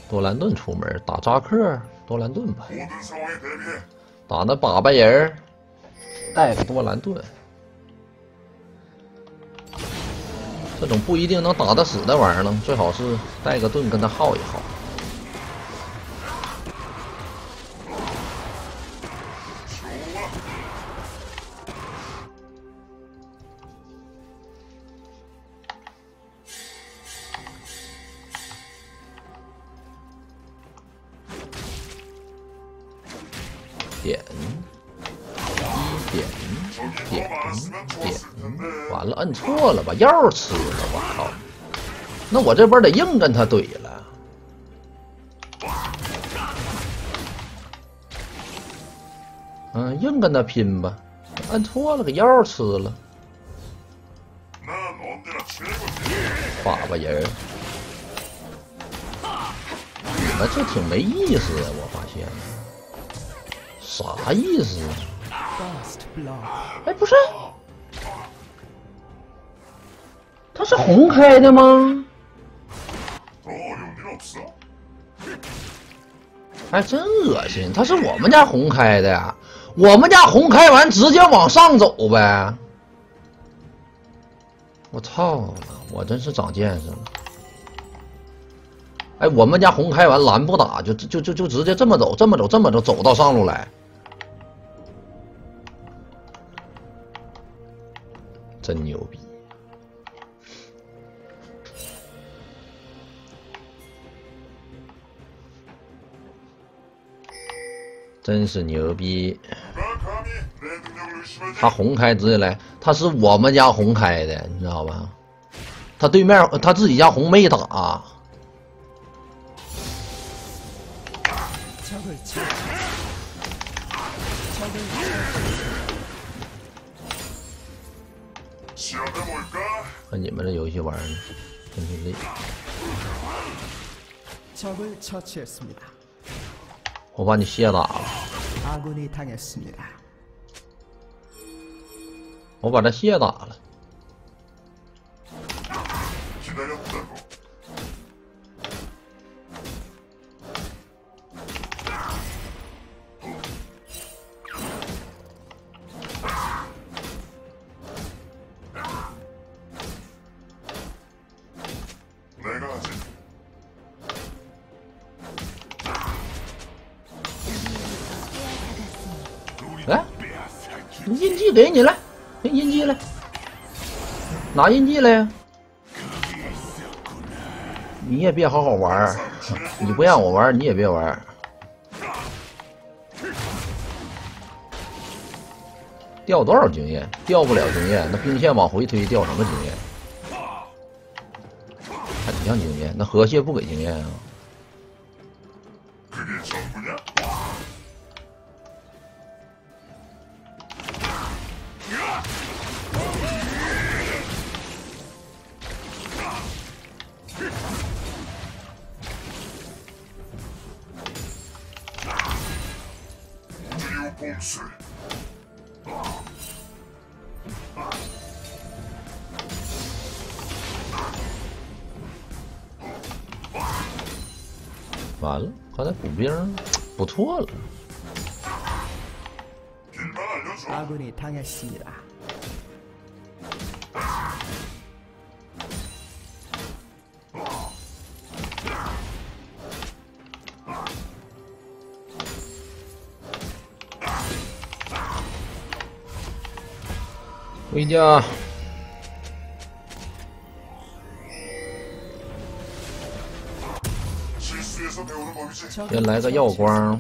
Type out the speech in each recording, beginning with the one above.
多兰顿出门打扎克，多兰顿吧。打那粑粑人，带个多兰顿。这种不一定能打得死的玩意儿呢，最好是带个盾跟他耗一耗。点完了，摁错了，把药吃了，我靠！那我这边得硬跟他怼了。硬跟他拼吧，摁错了，给药吃了。粑粑人，你们这挺没意思呀，我发现。啥意思？哎，不是，他是红开的吗？还真恶心，他是我们家红开的呀！我们家红开完直接往上走呗！我操了，我真是长见识了！哎，我们家红开完蓝不打，就直接这么走，走到上路来。真牛逼！真是牛逼！他红开直接来，他是我们家红开的，你知道吧？他对面他自己家红没打。看你们这游戏玩的真是累。我把你卸打了。我把他卸打了。来，印记给你来，给印记来，拿印记来呀！你也别好好玩，你不让我玩，你也别玩。掉多少经验？掉不了经验，那兵线往回推，掉什么经验？还挺像经验，那河蟹不给经验啊？完了，刚才补兵不错了。回家。先来个耀光，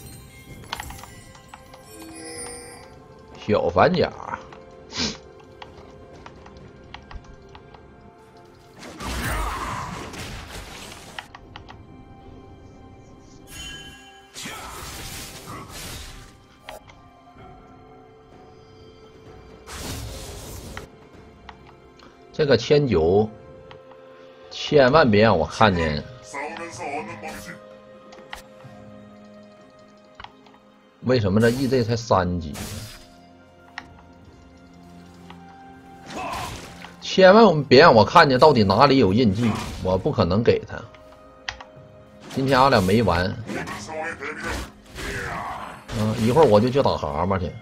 小反甲。这个1009，千万别让我看见。为什么这 EZ 才3级呢？千万别让我看见到底哪里有印记，我不可能给他。 今天俺俩没完。一会儿我就去打蛤蟆去。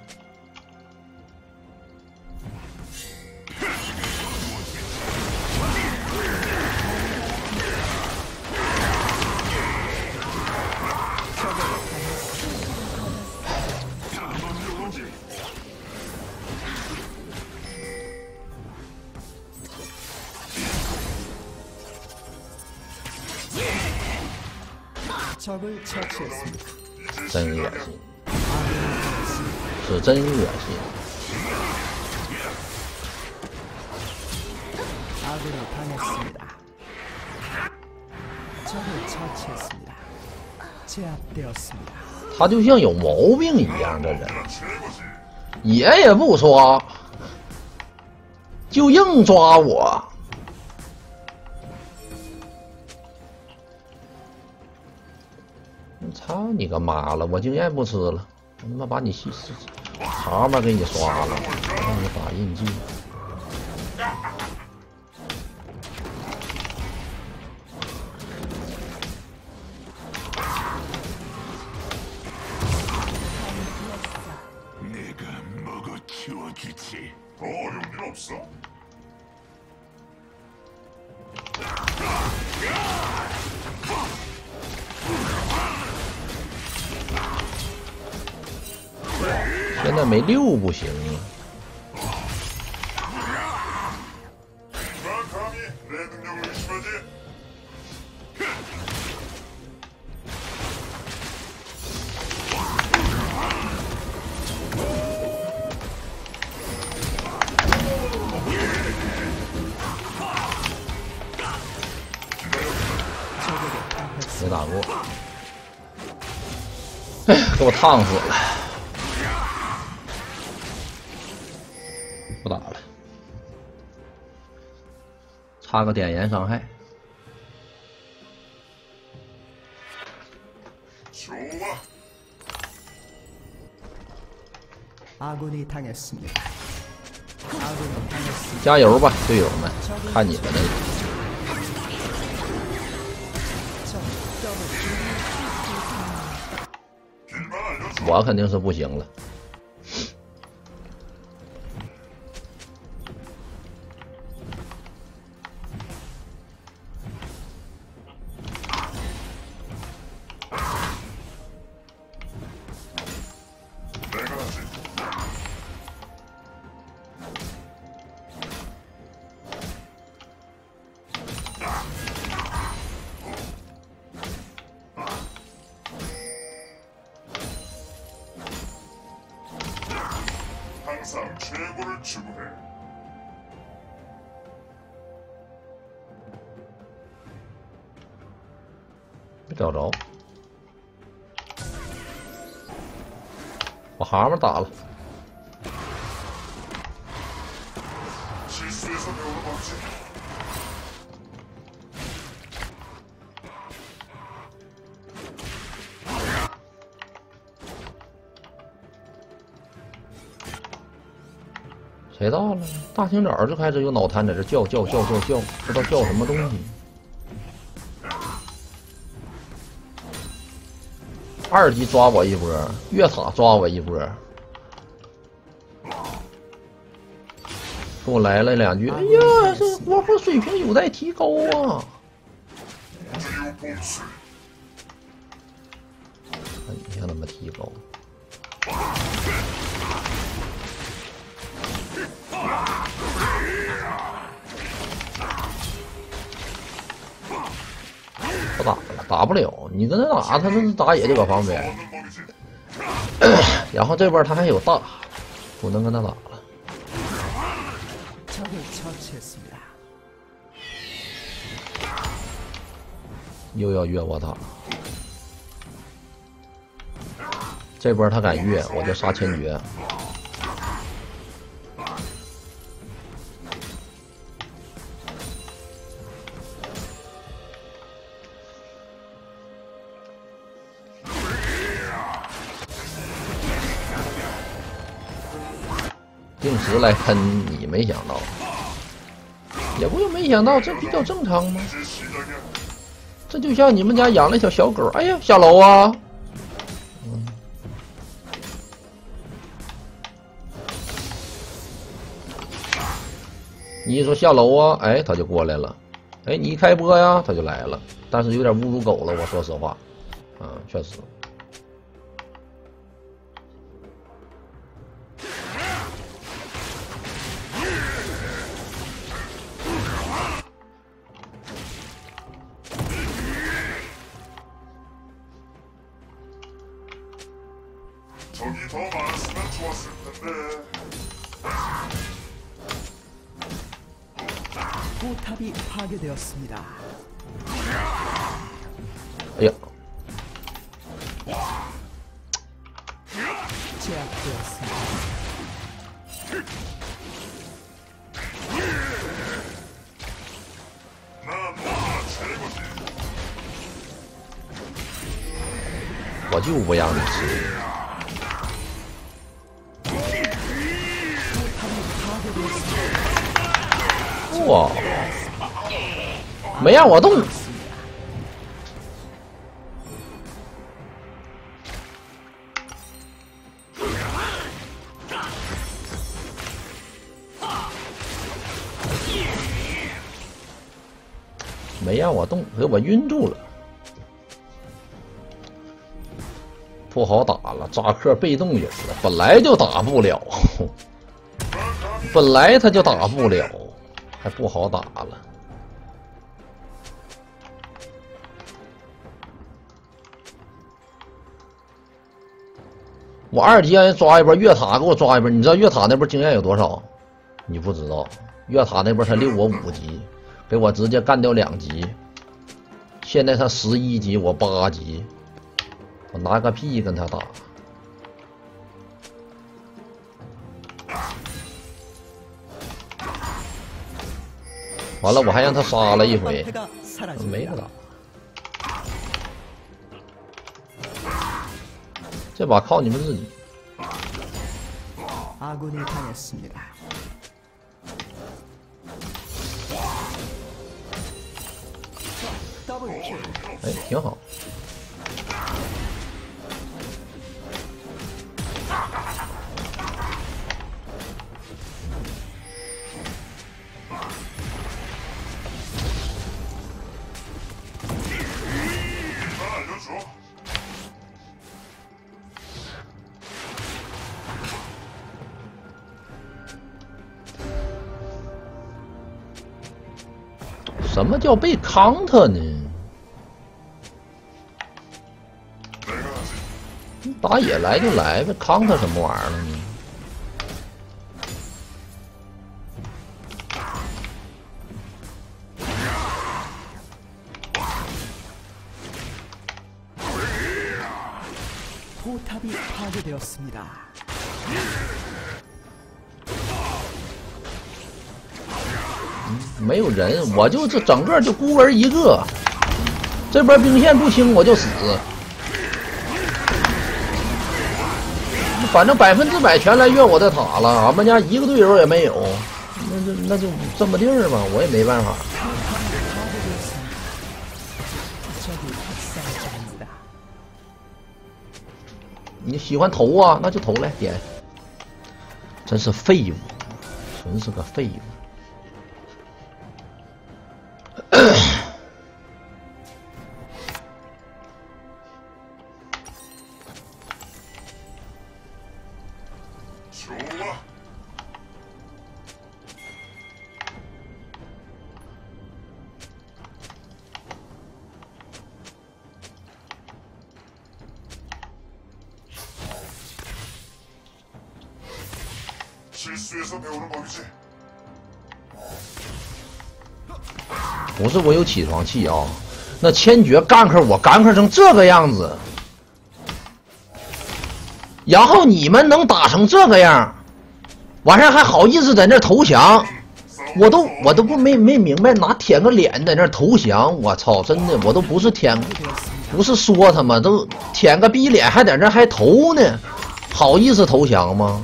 真恶心，是真恶心。他就像有毛病一样，这人也不刷，就硬抓我。操你个妈了！我经验不吃了，我他妈把你蛤蟆给你刷了，让你打印记。现在没6不行了。没打过，哎，给我烫死了！不打了，差个点燃伤害。加油吧，队友们！看你们的。我肯定是不行了。没找着，把蛤蟆打了。谁到了？大清早就开始有脑瘫在这叫，不知道叫什么东西。2级抓我一波，越塔抓我一波，给我来了2句。哎呀，这国服水平有待提高啊！你看他妈提高。不打了，打不了。你跟他打，他这打野就搁旁边。然后这边他还有大，不能跟他打了。又要越我塔，这波他敢越，我就杀千绝。定时来喷你，没想到，也不用没想到，这比较正常吗？ 这就像你们家养了一条小狗，哎呀，下楼啊！你一说下楼啊，哎，他就过来了。哎，你一开播呀，他就来了。但是有点侮辱狗了，我说实话，确实。 포탑이 파괴되었습니다. 哎呀， 제압되었습니다. 我就不让你吃。哇，没让我动。没让我动，给我晕住了，不好打了。扎克被动有了，本来就打不了，本来他就打不了，还不好打了。我2级让人抓一波，越塔给我抓一波。你知道越塔那波经验有多少？你不知道，越塔那波才溜我5级。给我直接干掉2级，现在他11级，我8级，我拿个屁跟他打！完了，我还让他杀了一回，没了打。这把靠你们自己。 아군이 당했습니다. 더블킬. 哎，挺好。什么叫被 counter 呢？打野来就来呗 ，counter 什么玩意儿呢？ 포탑이 파괴되었습니다. 没有人，我就这整个就孤儿一个，这边兵线不清我就死，反正100%全来越我的塔了，俺们家一个队友也没有，那就这么地儿吧，我也没办法。你喜欢投啊，那就投来点，真是废物，纯是个废物。不是我有起床气啊，那千珏干克我干克成这个样子，然后你们能打成这个样，完事还好意思在那投降，我都没明白，拿舔个脸在那投降，我操，真的我都不是不是说他们都舔个逼脸还在那还投呢，好意思投降吗？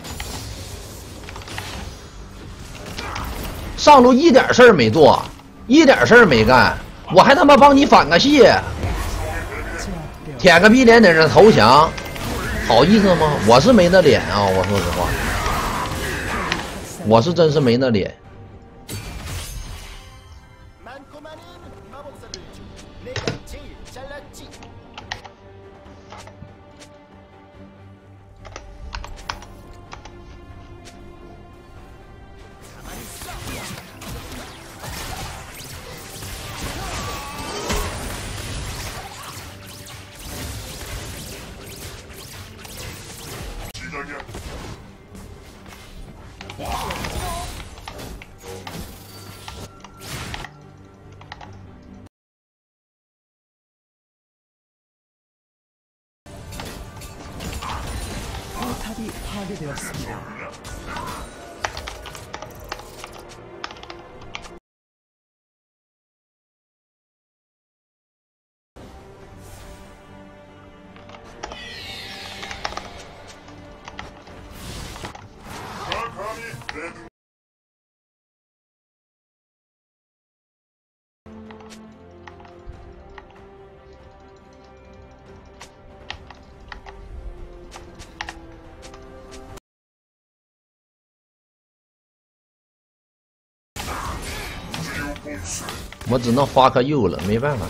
上路一点事儿没做， 一点事儿没干，我还他妈帮你反个戏， 제압되었습니다. 舔个逼脸在这投降，好意思吗？我是没那脸啊，我说实话，我是真是没那脸。 많고 많은 마법사들 중 내가 제일 잘났지. 가만히 있어. 포탑이 파괴되었습니다. 아, 我只能发颗柚了，没办法。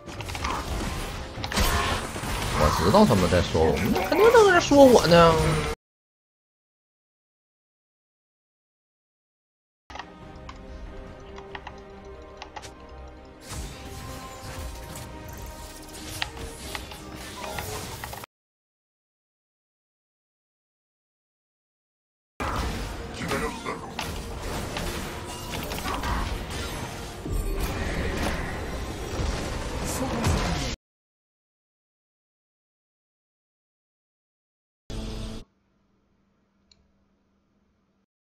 我知道他们在说我，肯定都在说我呢。